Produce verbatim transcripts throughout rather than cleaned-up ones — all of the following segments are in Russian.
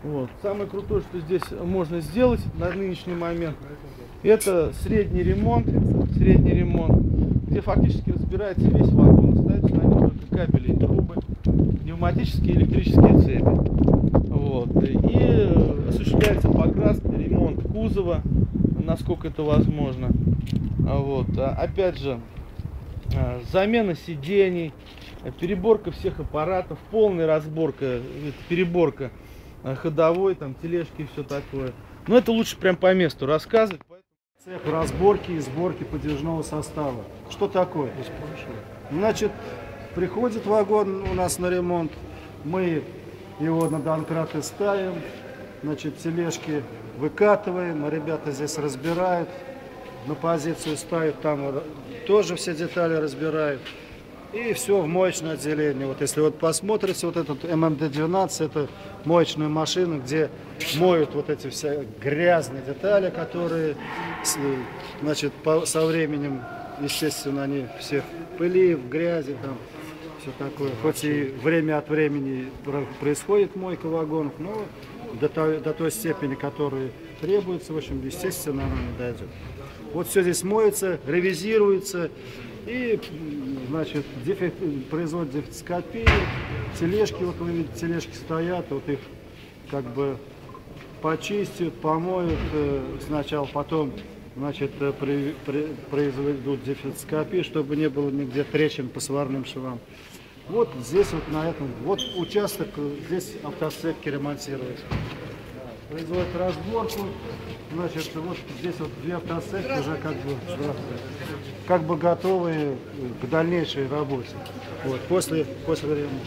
Вот. Самое крутое, что здесь можно сделать на нынешний момент, это средний ремонт, средний ремонт, где фактически разбирается весь вагон, ставятся на нем только кабели и трубы, пневматические и электрические цепи. Вот. И осуществляется покраска, ремонт кузова, насколько это возможно. Вот. Опять же, замена сидений, переборка всех аппаратов, полная разборка, переборка ходовой, там, тележки и все такое. Но это лучше прям по месту рассказывать. Цех разборки и сборки подвижного состава. Что такое? Значит, приходит вагон у нас на ремонт, мы его на донкраты ставим, значит, тележки выкатываем, ребята здесь разбирают, на позицию ставят, там тоже все детали разбирают. И все в моечное отделение. Вот если вот посмотрите, вот этот эм эм дэ двенадцать, это моечная машина, где моют вот эти все грязные детали, которые, значит, по, со временем, естественно, они все в пыли, в грязи, там, все такое. Хоть и время от времени происходит мойка вагонов, но до той, до той степени, которая требуется, в общем, естественно, она не дойдет. Вот все здесь моется, ревизируется. И, значит, дефект, производят дефектоскопию, тележки, вот вы видите, тележки стоят, вот их как бы почистят, помоют э, сначала, потом, значит, при, при, произведут дефектоскопию, чтобы не было нигде трещин по сварным швам. Вот здесь вот на этом, вот участок, здесь автосцепки ремонтируются. Производят разборку, значит, вот здесь вот две автоцепки уже как бы, как бы готовые к дальнейшей работе. Вот, после, после ремонта.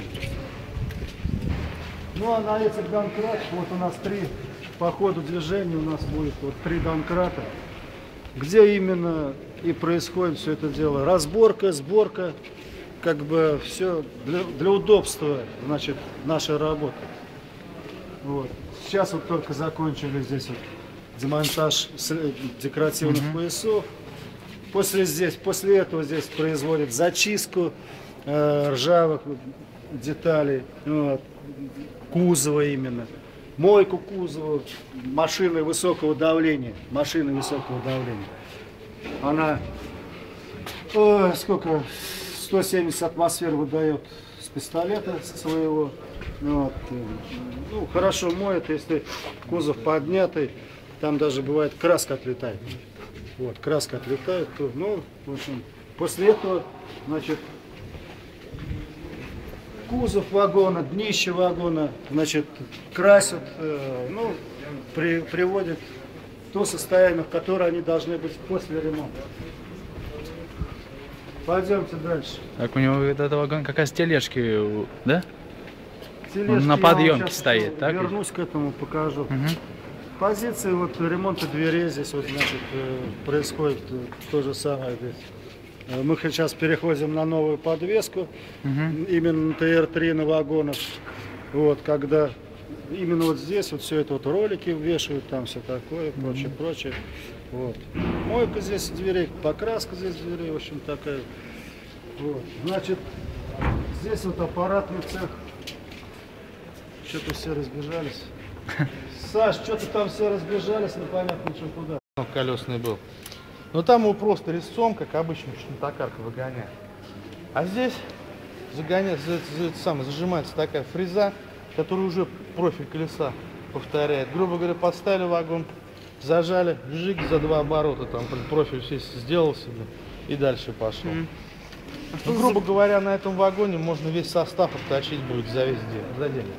Ну а на этих донкратах, вот у нас три, по ходу движения у нас будет вот три донкрата, где именно и происходит все это дело. Разборка, сборка, как бы все для, для удобства, значит, нашей работы. Вот. Сейчас вот только закончили здесь вот демонтаж декоративных mm-hmm. поясов. После, здесь, после этого здесь производят зачистку э, ржавых деталей, вот, кузова именно, мойку кузова, машины высокого давления, машины высокого давления. Она э, сколько, сто семьдесят атмосфер выдает с пистолета своего. Вот. Ну, хорошо моет, если кузов поднятый, там даже бывает краска отлетает. Вот, краска отлетает, то, ну, в общем, после этого, значит, кузов вагона, днище вагона, значит, красят, э, ну, при, приводят в то состояние, в которое они должны быть после ремонта. Пойдемте дальше. Так, у него этот вагон как раз тележки, да? Тележки, он на подъемке стоит, так? Вернусь к этому, покажу. Угу. Позиции вот ремонта дверей здесь вот, значит, происходит то же самое здесь. Мы сейчас переходим на новую подвеску, угу. именно тэ эр три на вагонах. Вот, когда именно вот здесь вот все это вот ролики вешают, там все такое, прочее, угу. прочее. Вот. Мойка здесь дверей, покраска здесь дверей, в общем, такая. Вот. Значит, здесь вот аппаратный цех. Что-то все разбежались. Саш, что-то там все разбежались, непонятно, что куда. Колесный был. Но там его просто резцом, как обычно, токарка выгоняет. А здесь загоняет, за, за, за, сам, зажимается такая фреза, которая уже профиль колеса повторяет. Грубо говоря, поставили вагон, зажали, жиг за два оборота, там профиль все сделал себе и дальше пошел. Mm. Ну, грубо говоря, на этом вагоне можно весь состав отточить будет за весь день, за день.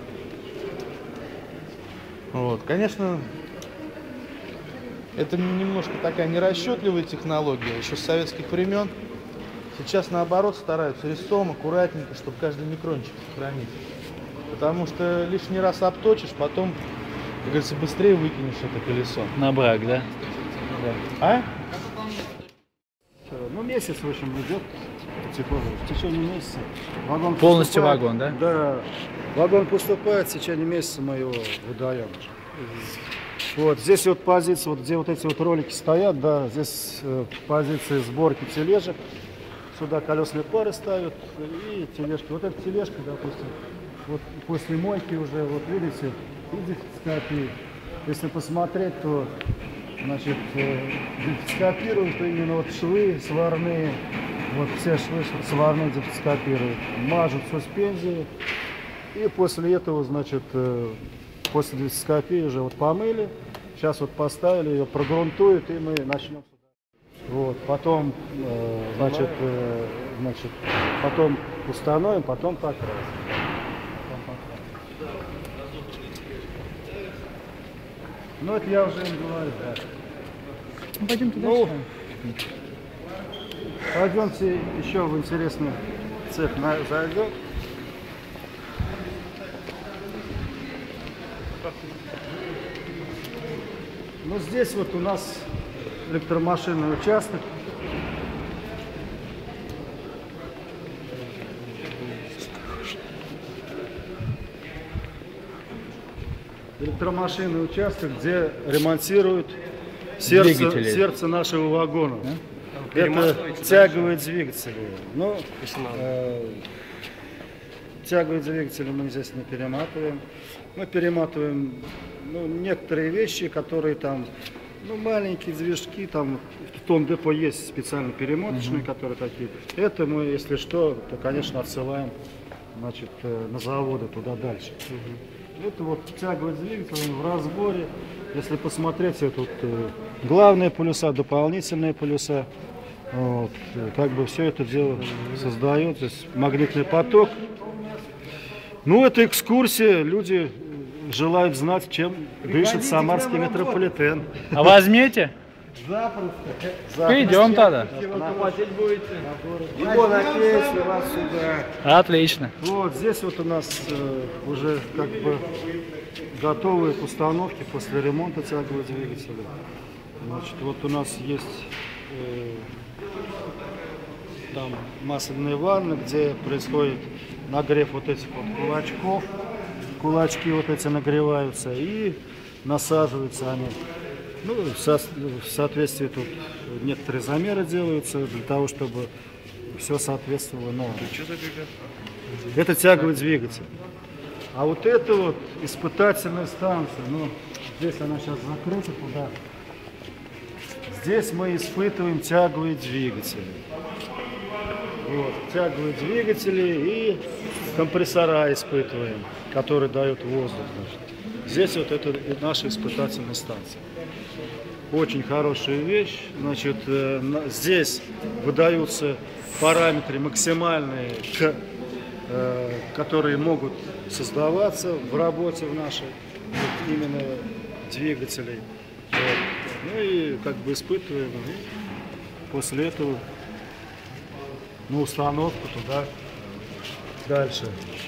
Вот, конечно, это немножко такая нерасчетливая технология, еще с советских времен. Сейчас, наоборот, стараются резцом, аккуратненько, чтобы каждый микрончик сохранить. Потому что лишний раз обточишь, потом, как говорится, быстрее выкинешь это колесо. На брак, да? Да. А? Ну, месяц, в общем, идет. В течение месяца. Вагон полностью вагон, да? Да. Вагон поступает, в течение месяца мы его выдаем. Вот здесь вот позиция, вот где вот эти вот ролики стоят, да, здесь э, позиции сборки тележек. Сюда колесные пары ставят и тележки. Вот эта тележка, допустим, вот после мойки уже, вот видите, и дефектоскопия. Если посмотреть, то значит, дефектоскопируют именно вот швы сварные, вот все швы сварные дефектоскопируют, мажут суспензии, и после этого, значит, после дефектоскопии уже вот помыли, сейчас вот поставили ее, прогрунтуют, и мы начнем. Вот, потом, э, значит, э, значит, потом установим, потом покрасим. Ну, это я уже им говорю, да. Ну, пойдем туда. Ну, пойдемте еще в интересный цех на, зайдем. Ну, здесь вот у нас электромашинный участок. Электромашинный участок, где ремонтируют сердце, сердце нашего вагона. Да? Это тяговые двигатели. Ну, э, тяговые двигатели мы здесь не перематываем. Мы перематываем ну, некоторые вещи, которые там, ну, маленькие движки, там в том депо есть специально перемоточные, uh-huh. которые такие. Это мы, если что, то, конечно, отсылаем, значит, на заводы туда дальше. Uh-huh. Это вот тяговый двигатель в разборе. Если посмотреть, это вот главные полюса, дополнительные полюса. Вот, как бы все это дело создает. Здесь магнитный поток. Ну, это экскурсия. Люди желают знать, чем дышит самарский метрополитен. А возьмете? Запросто. Идем тогда. Платить будете? Его на песню, вас сюда. Отлично. Вот здесь вот у нас э, уже как бы готовые к установке после ремонта тягового двигателя. Значит, вот у нас есть э, там масляные ванны, где происходит нагрев вот этих вот кулачков. Кулачки вот эти нагреваются и насаживаются они. Ну, со, в соответствии тут некоторые замеры делаются для того, чтобы все соответствовало нормам. Это тяговый двигатель. А вот это вот испытательная станция. Ну, здесь она сейчас закрыта туда. Здесь мы испытываем тяговые двигатели. Вот, тяговые двигатели и компрессора испытываем, которые дают воздух. Значит. Здесь вот это наша испытательная станция. Очень хорошая вещь. Значит, э, на, здесь выдаются параметры максимальные, к, э, которые могут создаваться в работе в нашей, вот, именно двигателей. Вот. Ну и как бы испытываем. И после этого на установку туда дальше.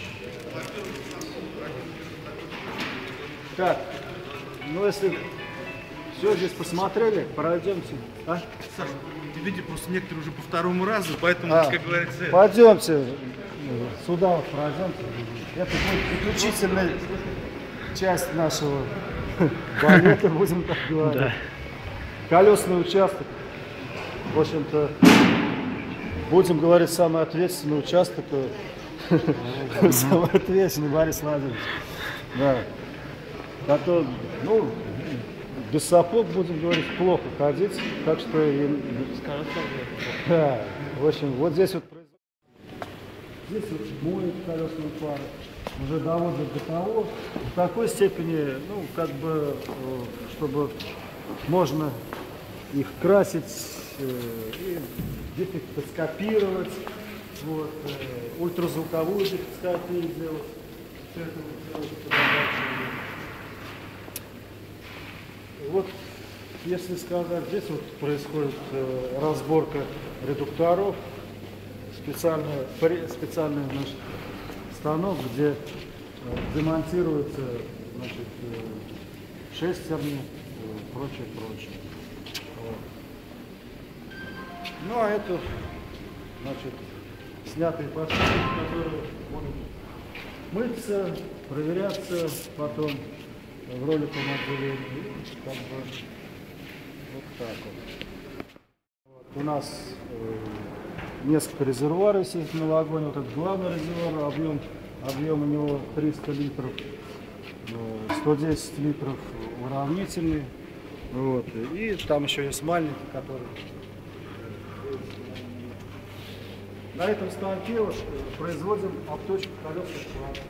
Так, ну если все здесь посмотрели, пройдемте. А? Саша, ты видишь, просто некоторые уже по второму разу, поэтому, а, как говорится... Пойдемте сюда, вот пройдемте. Это будет заключительная часть нашего балета, будем так говорить. Да. Колесный участок. В общем-то, будем говорить, самый ответственный участок. Самый ответственный Борис Владимирович. Да. Который, ну, без сапог, будем говорить, плохо ходить, так что, и, да, в общем, вот здесь вот здесь вот моют колесные пары, уже доводят до того, в такой степени, ну, как бы, чтобы можно их красить, и дефектоскопировать, вот, ультразвуковую дефектоскопию делать, все это делать. Вот, если сказать, здесь вот происходит э, разборка редукторов, специальный, специальный наш станок, где э, демонтируются, значит, э, шестерни, э, прочее, прочее. Вот. Ну а это, значит, снятые подшипники, которые будут мыться, проверяться потом в роликовом отделении. Как бы вот так вот. Вот. У нас э, несколько резервуаров есть на вагоне. Вот этот главный резервуар, объем, объем у него триста литров. Э, сто десять литров уравнительный. Вот. И там еще есть маленький, который... На этом станке вот производим обточку колесных паров.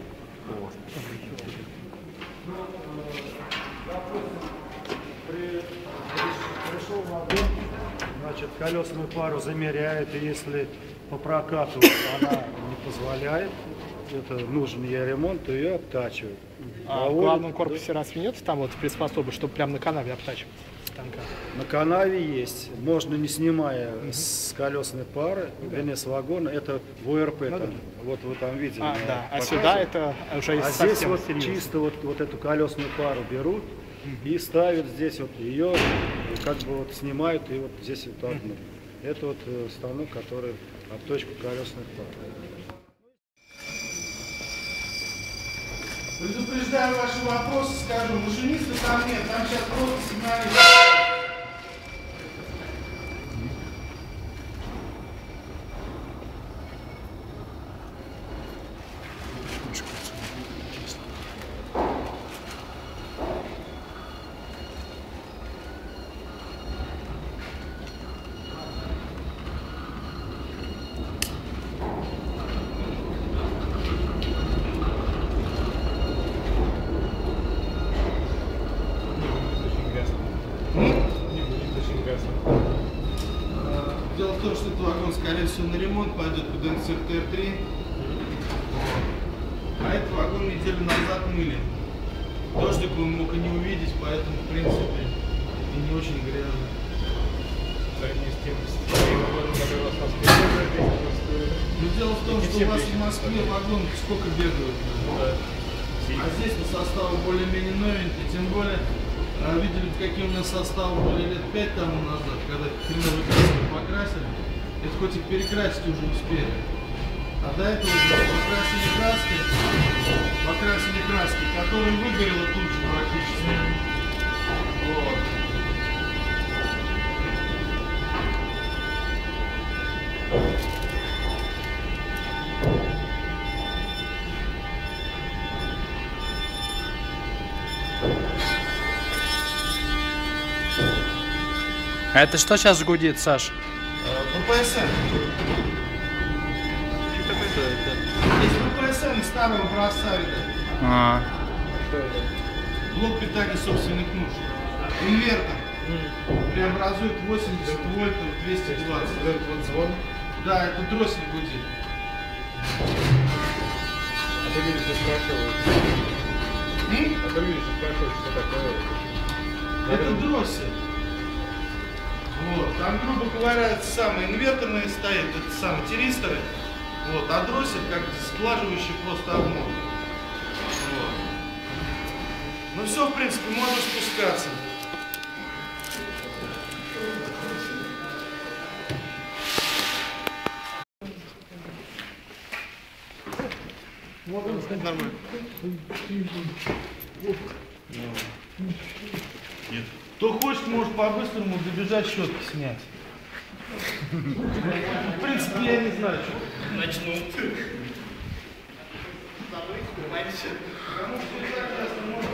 Ну, допустим, при, пришел вагон, значит, колесную пару замеряет, и если по прокату она не позволяет, это нужен ей ремонт, то ее обтачивают. А в главном корпусе разве нет там вот приспособы, чтобы прямо на канаве обтачивать станка? На канаве есть, можно не снимая угу. с колесной пары, да. вернее с вагона, это в ОРП, ну, там, да. вот вы там видели. А, да. а сюда это уже а здесь вот серьезно. Чисто вот, вот эту колесную пару берут угу. и ставят здесь вот ее, как бы вот снимают и вот здесь вот одну. Угу. Это вот станок, который обточка колесных пар. Предупреждаю ваши вопросы, скажу, машиниста там нет, там сейчас просто сигналист. Дело в том, что этот вагон, скорее всего, на ремонт пойдет под эн цэ эр тэ эр три. А этот вагон неделю назад мыли. Дождик он мог и не увидеть, поэтому, в принципе, и не очень грязно. Но дело в том, что у вас в Москве вагоны сколько бегают. А здесь по составу более-менее новенький, тем более, видели, какие у нас составы были лет пять тому назад, когда хреновые краски покрасили. Это хоть и перекрасить уже успели. А до этого покрасили краски, покрасили краски, которые выгорело тут же практически. Вот. А это что сейчас гудит, Саш? бэ пэ эс эн. Есть бэ пэ эс эн старого образца, а. Блок питания собственных нужд. Инвертор преобразует восемьдесят вольтов в двести двадцать. Это вот звон? Да, это дроссель гудит. А ты видишь, что спрашивают? А ты видишь, что спрашивают, что такое? Это дроссель. Вот, там, грубо говоря, это самые инверторные стоят, это самые тиристоры. Вот, а дроссель как сглаживающий просто обмотку. Вот. Ну все, в принципе, можно спускаться. Нормально. Нет. Кто хочет, может по-быстрому добежать, щетки снять. В принципе, я не знаю, что. Начну. Потому что и так ясно можно.